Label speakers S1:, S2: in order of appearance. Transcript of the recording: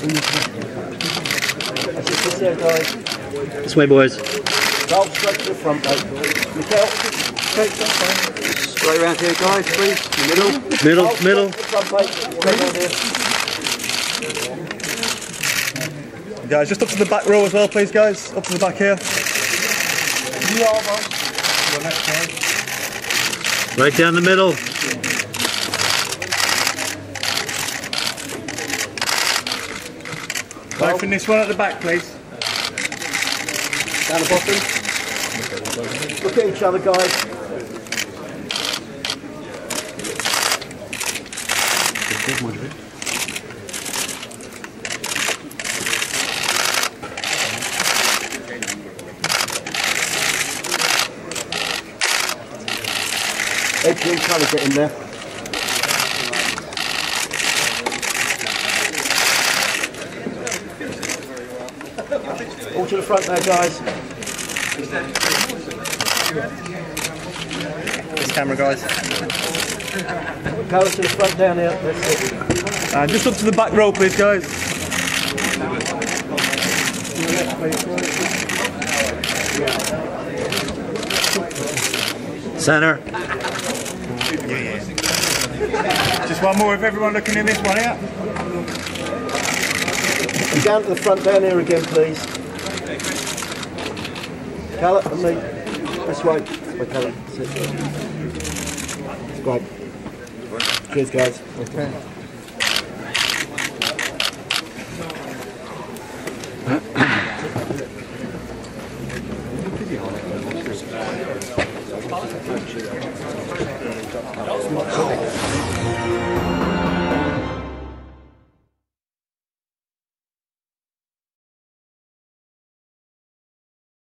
S1: That's it, just there, guys.
S2: This way, boys.
S1: Roll straight to the front, mate. Mikkel, straight around here, guys, please. Middle.
S2: Middle.
S1: Front, mate.
S3: Guys, just up to the back row as well, please, guys. Up to the back here.
S2: Right down the middle.
S3: Right from this one at the back, please.
S1: Down the bottom. Look at each other, guys. Edging, trying to get in there. All to the front there, guys.
S3: This camera, guys.
S1: Go to the front down here. That's it.
S3: Just up to the back row, please, guys.
S2: Center.
S3: Just one more of everyone looking in this one here.
S1: And down to the front down here again, please. Callum and me. This way. Okay. Great. Cheers, guys. Okay.